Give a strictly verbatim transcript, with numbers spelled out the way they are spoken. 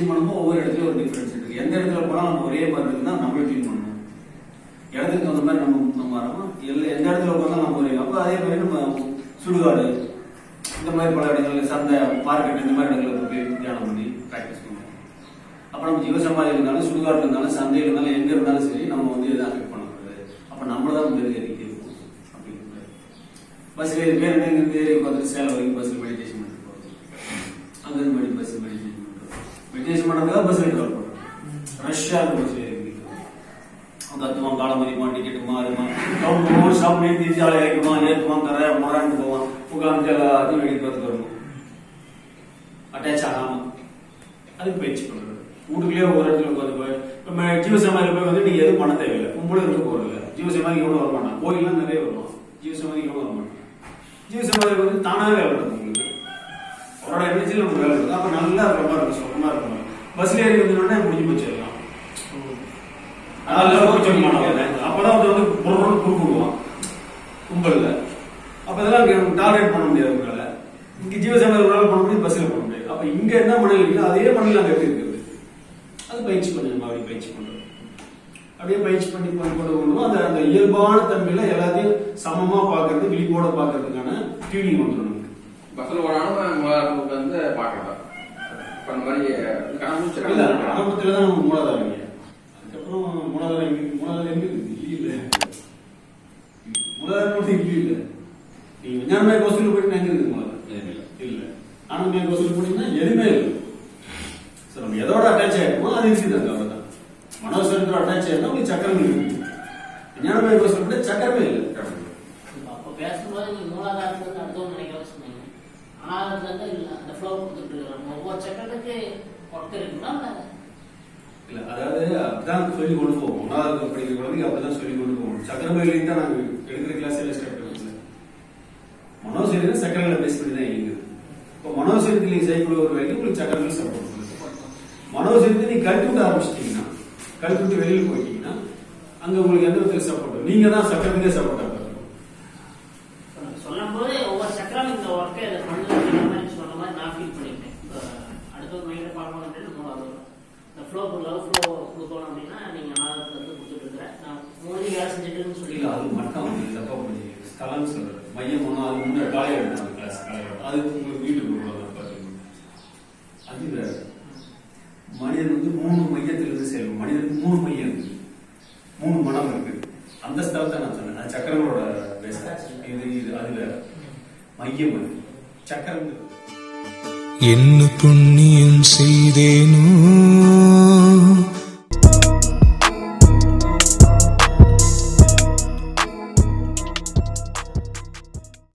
Meditation பண்ணும்போது ஒவ்வொரு இடத்துல ஒரு டிஃபரன்ஸ் இருக்கு. எந்த இடத்துல போனா நம்ம ஒரே மாதிரி இருக்குன்னா நம்மளே க்ளீன் பண்ணணும். இடத்துக்கு தகுந்த மாதிரி நம்ம நம்ம வரணும். எல்லாம் எந்த இடத்துல போனா நம்ம ஒரே அப்போ அதே மாதிரி நம்ம சுடுகாடு இந்த மாதிரி பல இடங்கள்ல சந்தை மார்க்கெட் இந்த மாதிரி இடங்களை போய் தியானம் பண்ணி ப்ராக்டிஸ் பண்ணுவோம். அப்போ நம்ம ஜீவசமாதி இருந்தாலும் சுடுகாடு இருந்தாலும் சந்தையில் இருந்தாலும் எங்க இருந்தாலும் சரி நம்ம வந்து எதை அஃபெக்ட் பண்ணக்கூடாது. அப்போ நம்மள தான் வந்து ஏறிக்கிட்டே இருக்கும் அப்படிங்கிறது. பஸ்ல இது பேர் என்ன ஏறி பார்த்துட்டு சேலம் வரைக்கும் பஸ்ல மெடிடேஷன் பண்ணிட்டு போகிறது. அங்கிருந்து மணி பஸ் மெடிடேஷன் பண்ணுறோம். மெடிடேஷன் பண்ணுறதுக்காக பஸ்ல ட்ராவல் பண்ணுறோம். ரஷ்யா பஸ் ஏறி கத்துவான் காலமதிமா டிக்கெட்டு மாறுமா ஒவ்வொரு ஷாப் நேர்த்தி சாலை இறக்குவான் ஏற்றுவான் தர முறான்னு போவான் உட்காந்து எல்லாத்தையும் வெடி பார்த்து வரணும். அட்டாச் ஆகாம அதுக்கு பயிற்சி பண்றது. வீட்டுக்குள்ளேயே ஒரு இடத்துல உட்காந்து இப்போ ஜீவசமாதியில் போய் வந்து நீங்க எதுவும் பண்ண தேவையில்லை. கும்பல இருக்க போறது இல்லை. ஜீவசமாதிக்கு எவ்வளவு வரமாட்டான். கோயிலாம் நிறைய வருவான். ஜீவசமாதிக்கு எவ்வளவு வரமாட்டான். ஜீவசமாதிக்கு வந்து தானாவே வேலை நடக்கும். உங்களுக்கு அவரோட எனர்ஜியில் உங்களுக்கு வேலை இருக்கும். அப்ப நல்லா இருக்கிற மாதிரி இருக்கும். சுகமா இருக்கும். பஸ்ல ஏறி வந்தோடனே முடிஞ்சு போச்சு எல்லாம். அப்பதான் வந்து குறுக்குடுவான் கும்பல்ல. அப்ப இதெல்லாம் டாலரேட் பண்ண முடியாது உங்களால. இங்க ஜீவசமாதி பண்ண முடியும், பஸ்ல பண்ண முடியாது. அப்ப இங்க என்ன மணல் இல்லையோ அதே மணல் அங்க எப்படி இருக்குது அது பயிற்சி பண்ணுங்க. அப்படி பயிற்சி பண்றோம். அப்படியே பயிற்சி பண்ணி பண்ணி கொண்டு வரணும். அந்த அந்த இயல்பான தன்மையில எல்லாத்தையும் சமமா பாக்குறது விழிப்போட பாக்குறதுக்கான டியூனிங் வந்துடும். பஸ்ல ஒரு ஆரம்பம் வந்து பாக்கலாம். ஆரம்பத்துலதான் நம்ம மூலாதாரம். அதுக்கப்புறம் மூலாதாரம் எங்க மூலாதாரம் எங்க இல்ல மூலாதாரம் இல்ல. நீங்க விஞ்ஞானமய கோஷத்துல போயிட்டு எங்க இருக்கு மூலாதாரம் இல்ல. ஆனந்தமய கோஷத்துல போனீங்கன்னா எதுவுமே இல்லை. நம்ம எதோட அட்டாச் ஆயிருமோ அது இருக்குதாங்க. அவ்வளவுதான். மனோசரத்தோட அட்டாச் ஆயிருந்தா உங்களுக்கு சக்கரம் இருக்கு. விஞ்ஞானமய கோஷத்துல போய் சக்கரமே இல்லை. அப்ப பேசும்போது நீங்க மூலாதாரத்துல இருந்து அடுத்தவங்க நினைக்கிறத சொன்னீங்க. ஆனாதுல இருந்து இல்ல அந்த ஃப்ளோ கொடுத்துட்டு இருக்கோம். ஒவ்வொரு சக்கரத்துக்கு ஒர்க் இருக்குன்னா இல்ல அதாவது அப்படிதான் சொல்லி கொண்டு போவோம். ஒன்னாவது படிக்கிற குழந்தைக்கு அப்படிதான் சொல்லி கொண்டு போவோம். சக்கரமையிலையும் தான் நாங்க எடுக்கிற கிளாஸ் எல்லாம் ஸ்டார்ட் பண்ணுவோம். மனோசரீரம் சக்கரங்களை பேஸ் பண்ணி தான் இயங்குது. இப்போ மனோசரீரத்தில் நீங்க செய்யக்கூடிய ஒரு வேலைக்கு உங்களுக்கு சக்கரங்கள் சப்போர்ட் பண்ணுது. மனோசரீரத்தை நீங்க கழுத்து விட்டு ஆரம்பிச்சிட்டீங்கன்னா கழுத்து விட்டு வெளியில் போயிட்டீங்கன்னா அங்க உங்களுக்கு எந்த விதத்துல சப்போர்ட் நீங்க தான் சக்கரத்துக்கே சப்போர்ட் ஆகும். சொல்லும் போது ஒவ்வொரு சக்கரம் இந்த ஒர்க்கை அதை பண்ணுறது சொன்ன மாதிரி நான் ஃபீல் பண்ணிட்டேன். அடுத்த ஒரு மைண்டை பார்க்கணும் அப்படின்னு மூணாவது இந்த ஃப்ளோ லவ் ஃப்ளோ கொடுக்கணும் அப்படின்னா நீங்க ஆதாரத்துல இருந்து கொடுத்துட்டு இருக்கிறேன். நான் மூணு வேலை செஞ்சுட்டுன்னு சொல்லி அது மட்டும் தப்பா பண்ணி ஸ்தலம் சொல்றது மையம் ஒன்றும் அது முன்னாடி காலையில் எடுத்தாங்க கிளாஸ் காலையில் அது உங்களுக்கு வீட்டுக்கு பார்த்தீங்கன்னா அது வேற. மனிதன் வந்து மூணு மையத்திலிருந்து செல்லும். மனிதனுக்கு மூணு மையம் இருக்கு, மூணு மனம் இருக்கு. அந்த ஸ்தலத்தை நான் சொன்னேன். சக்கரங்களோட இது இது அது வேற மையம் அது சக்கரம். என்ன புண்ணியம் செய்தேனோ